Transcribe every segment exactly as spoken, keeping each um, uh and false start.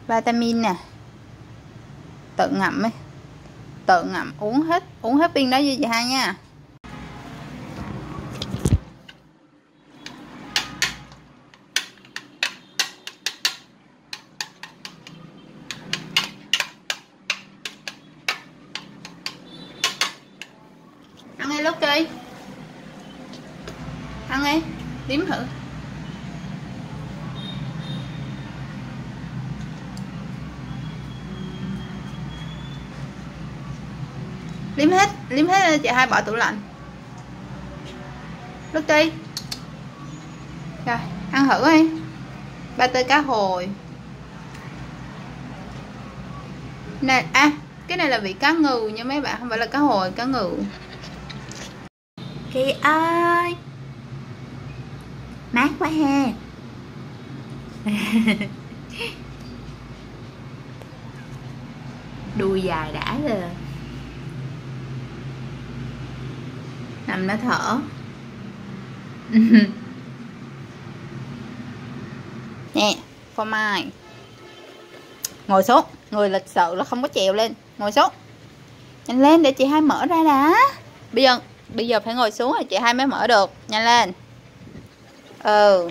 Vitamin nè, tự ngậm ấy, tự ngậm uống hết uống hết viên đó với chị hai nha. Ăn đi Lucky, ăn đi, liếm thử. Liếm hết, liếm hết chị hai bỏ tủ lạnh. Lucky, rồi ăn thử đi. Ba tê cá hồi này, à cái này là vị cá ngừ nha mấy bạn, không phải là cá hồi, cá ngừ. Kỳ ơi, mát quá ha. Đuôi dài đã rồi, nằm nó thở. Nè phô mai, ngồi xuống, người lịch sự là không có trèo lên, ngồi xuống nhanh lên để chị hai mở ra đã. Bây giờ bây giờ phải ngồi xuống rồi chị hai mới mở được, nhanh lên. Ừ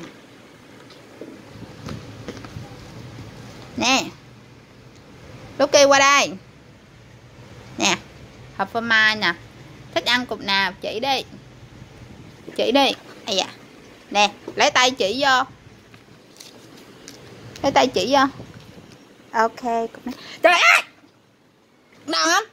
nè, Lucky qua đây nè, hộp phô mai nè, thích ăn cục nào chỉ đi, chỉ đi. Ây da, nè lấy tay chỉ vô, lấy tay chỉ vô. Ok, cục này. Trời ơi, đau không?